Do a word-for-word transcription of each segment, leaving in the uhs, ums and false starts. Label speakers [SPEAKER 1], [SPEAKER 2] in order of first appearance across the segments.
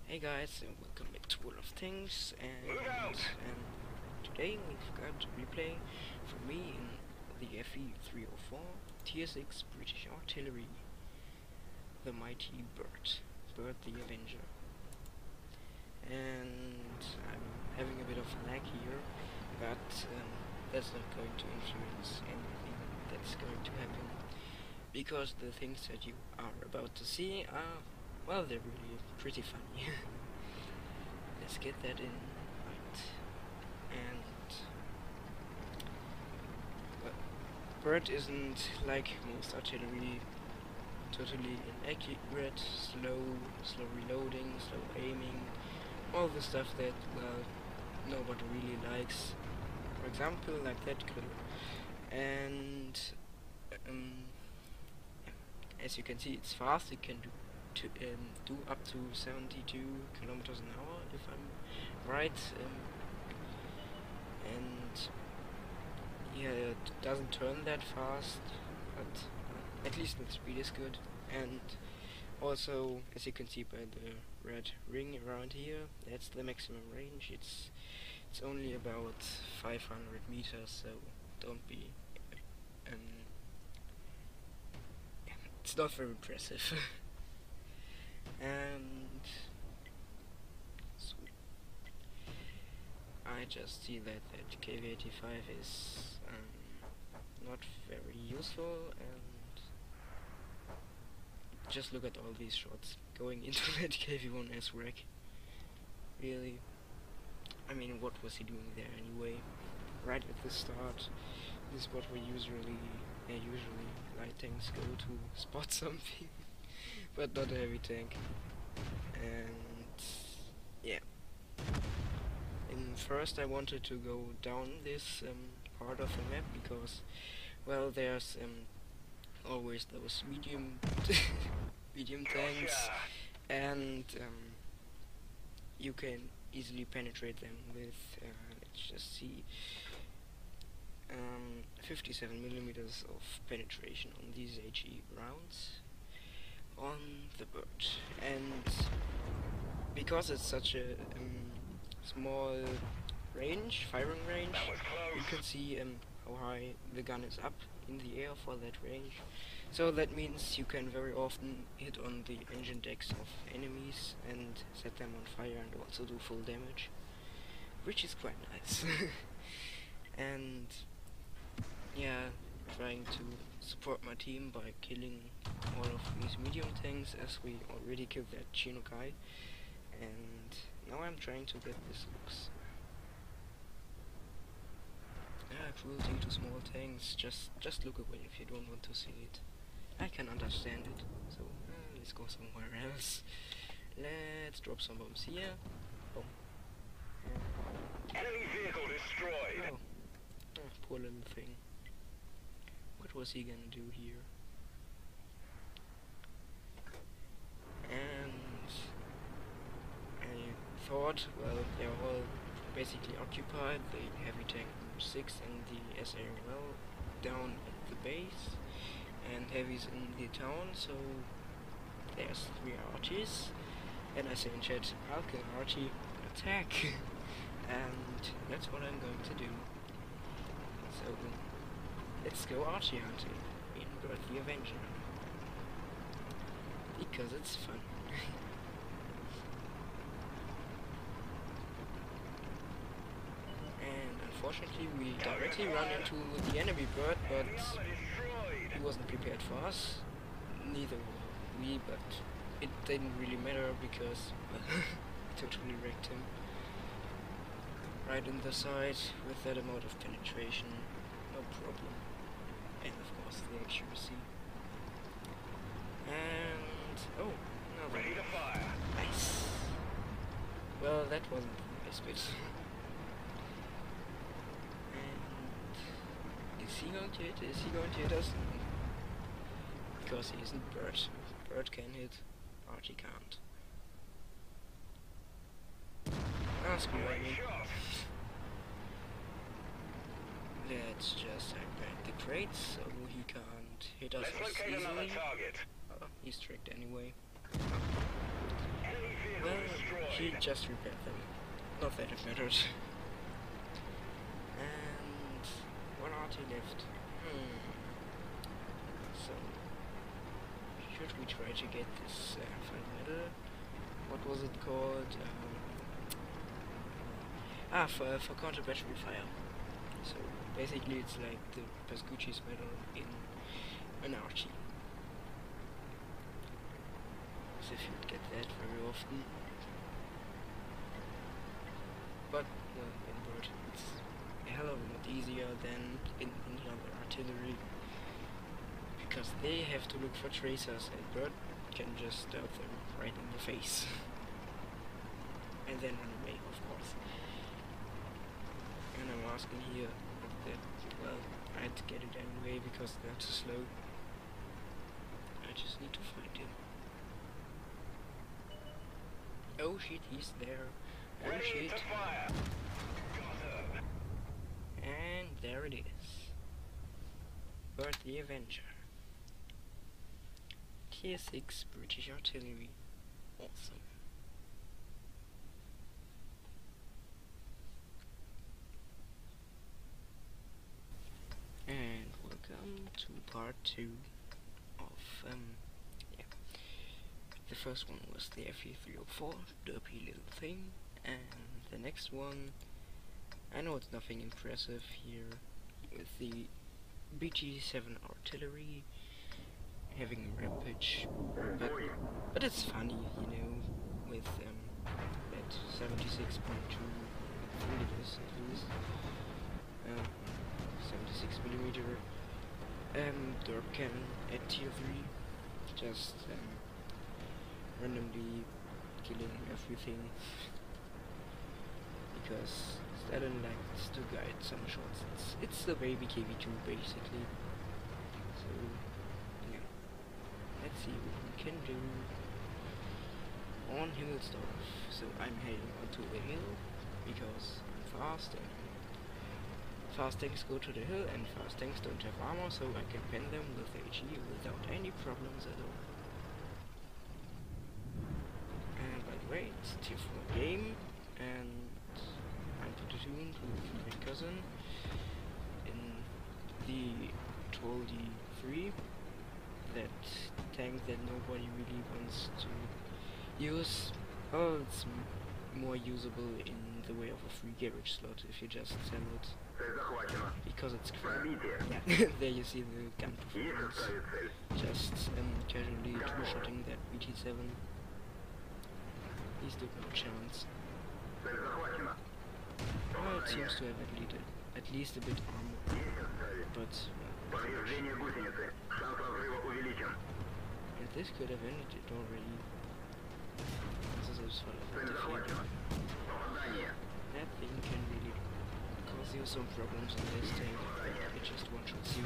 [SPEAKER 1] Hey guys, and welcome back to World of Things, and, and today we've got replay for me in the F E three oh four Tier six British Artillery, the mighty Bird, Bird the Avenger. And I'm having a bit of lag here, but um, that's not going to influence anything that's going to happen, because the things that you are about to see are, well, they're really pretty funny. Let's get that in. Right. And well, Bird isn't like most artillery totally inaccurate, slow, slow reloading, slow aiming, all the stuff that, well, nobody really likes. For example, like that grill. And um, as you can see, it's fast. It can do to um, do up to seventy-two kilometers an hour, if I'm right. Um, and yeah, it doesn't turn that fast, but uh, at least the speed is good. And also, as you can see by the red ring around here, that's the maximum range. It's it's only about five hundred meters, so don't be. Um, it's not very impressive. And so I just see that that K V eighty-five is um, not very useful, and just look at all these shots going into that K V one S wreck. Really, I mean, what was he doing there anyway? Right at the start, this is what we usually, uh, usually light tanks go to spot something. But not a heavy tank. And yeah. And first I wanted to go down this um, part of the map because, well, there's um, always those medium medium tanks, and um, you can easily penetrate them with, uh, let's just see, um, fifty-seven millimeters of penetration on these H E rounds on the Bird. And because it's such a um, small range, firing range, you can see um, how high the gun is up in the air for that range. So that means you can very often hit on the engine decks of enemies and set them on fire and also do full damage, which is quite nice. And yeah, trying to support my team by killing all of these medium tanks, as we already killed that Chinokai, and now I'm trying to get this looks. Ah, cruelty to small tanks, just just look away if you don't want to see it. I can understand it, so uh, let's go somewhere else. Let's drop some bombs here. Boom.
[SPEAKER 2] Enemy vehicle destroyed.
[SPEAKER 1] Oh. Oh, poor little thing. What was he gonna do here? And I thought, well, they're all basically occupied. The heavy tank number six and the S A R L down at the base, and heavies in the town, so there's three Archies. And I say in chat, I'll kill Archie, attack! And that's what I'm going to do. So let's go Archie hunting in Bird the Avenger, because it's fun. And unfortunately we directly run into the enemy Bird, but he wasn't prepared for us. Neither were we, but it didn't really matter because, well, totally wrecked him. Right in the side with that amount of penetration, no problem. And of course the accuracy. And oh, no,
[SPEAKER 2] Ready to fire.
[SPEAKER 1] Nice. Well, that wasn't the nice bit. And is he going to hit? Is he going to hit us? Because he isn't Bird. Bird can hit, Archie can't. Ah, screw me. Let's just activate the crates so he can't hit us
[SPEAKER 2] Let's
[SPEAKER 1] as
[SPEAKER 2] locate another
[SPEAKER 1] easily.
[SPEAKER 2] target.
[SPEAKER 1] Oh, he's tricked anyway.
[SPEAKER 2] Enemy vehicle
[SPEAKER 1] Well,
[SPEAKER 2] destroyed.
[SPEAKER 1] he just repaired them. Not that it matters. And one arty left. Hmm. So should we try to get this uh, final medal? What was it called? Um, ah, for for counter battery fire. So basically, it's like the Pascucci's medal in an arty. So if you would get that very often. But well, in bird, it's a hell of a lot easier than in any other artillery, because they have to look for tracers, and bird can just stab them right in the face. And then run away, of course. And I'm asking here that, well, I'd get it anyway because they're too slow. I just need to find him. Oh shit, he's there. Oh shit. And there it is. Bird the Avenger. Tier six British artillery. Awesome. And welcome to part two of um yeah. The first one was the F E three oh four, derpy little thing, and the next one, I know it's nothing impressive here, with the B T seven artillery having rampage, but, but it's funny, you know, with um that seventy-six point two, I think it is at least. Uh, seventy-six millimeter um, Derp cannon at tier three, just um, randomly killing everything, because Stalin likes to guide some shots. It's, it's the baby K V two basically. So yeah, let's see what we can do on Himmelsdorf. So I'm heading onto the hill because I'm fast, and fast tanks go to the hill, and fast tanks don't have armor, so I can pen them with H E without any problems at all. And by the way, it's tier four game, and I'm platooned with my cousin in the twelve D three, that tank that nobody really wants to use. Oh, it's m more usable in the way of a free garage slot if you just sell it. Because it's crap. Yeah. There you see the gun performance. Just um, casually two-shotting that B T seven. He stood no chance. Well, it seems to have at least a, at least a bit armor. But uh, and this could have ended it already. This is that thing can really cause you some problems on this tank, but it just one-shots you.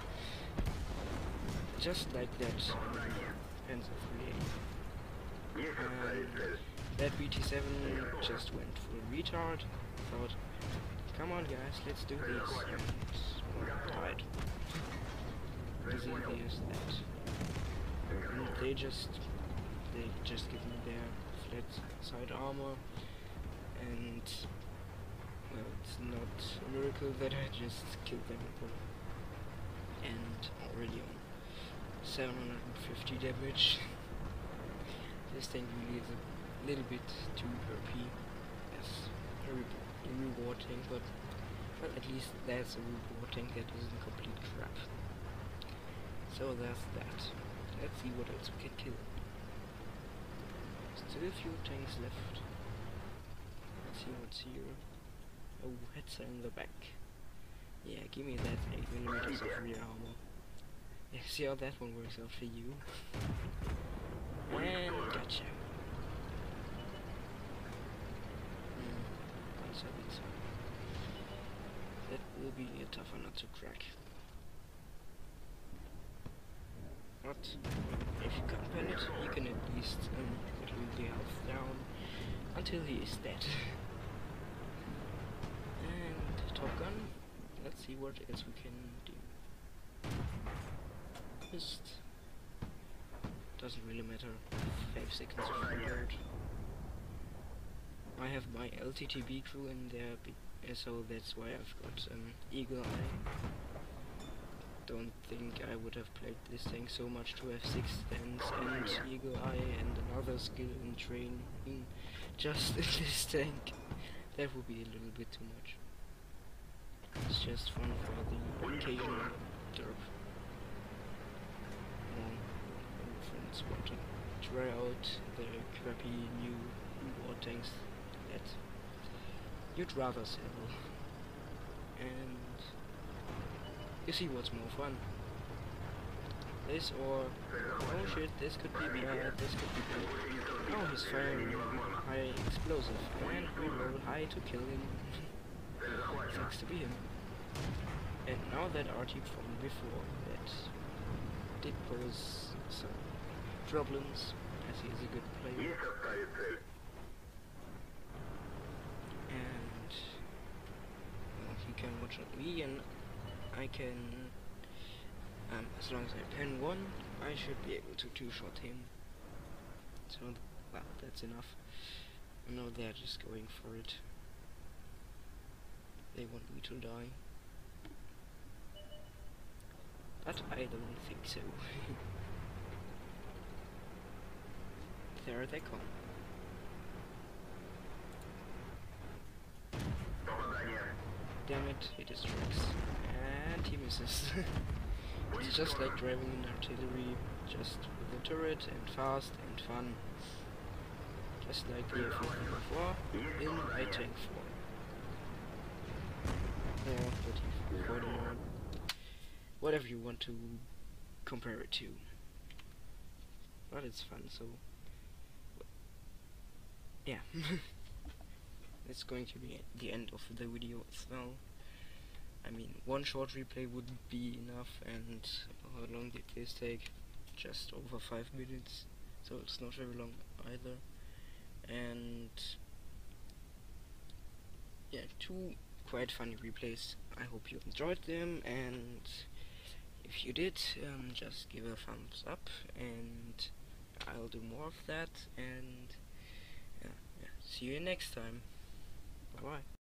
[SPEAKER 1] Just like that Panzer three A. And that B T seven just went full retard. Thought, come on guys, let's do this, and died. As easy as that. And they just, they just give me their flat side armor, and well, it's not a miracle that I just killed them all. And already on seven hundred fifty damage. This tank really is a little bit too burpy as a, re a reward tank, but well, at least that's a reward tank that isn't complete crap. So that's that. Let's see what else we can kill. Still a few tanks left. Let's see what's here. Oh, Hetzer in the back. Yeah, give me that eight millimeters of rear armor. Yeah, see how that one works out for you. And gotcha. Hmm, one seventy. That will be a tougher nut to crack. But if you can't pen it, you can at least um, whittle the health down until he is dead. And Top Gun, let's see what else we can do. Just doesn't really matter. Five seconds of reload. I have my L T T B crew in there, be uh, so that's why I've got um, Eagle Eye. Don't think I would have played this tank so much to have six stands and Eagle Eye and another skill in training just in this tank. That would be a little bit too much. It's just fun for the occasional derp. Or friends want to try out the crappy new war tanks that you'd rather sell. And you see what's more fun. This or oh shit, this could be bad, this could be bad. Oh, he's firing high explosive and we roll high to kill him. Sucks to be him. And now that R T from before that did pose some problems, as he is a good player. And well, he can watch on me and I can, um, as long as I pen one, I should be able to two-shot him. So, well, that's enough. No, they're just going for it. They want me to die. But I don't think so. There they come. Damn it, he distracts. And he misses. It's just like driving an artillery, just with a turret and fast and fun. Just like the F four in I Tank four. Or thirty-four, whatever you want to compare it to. But it's fun, so yeah. It's going to be the end of the video as well. I mean, one short replay wouldn't be enough, and how long did this take? Just over five minutes, so it's not very long either. And yeah, two quite funny replays. I hope you enjoyed them, and if you did, um, just give a thumbs up, and I'll do more of that. And yeah, yeah. See you next time. Bye bye.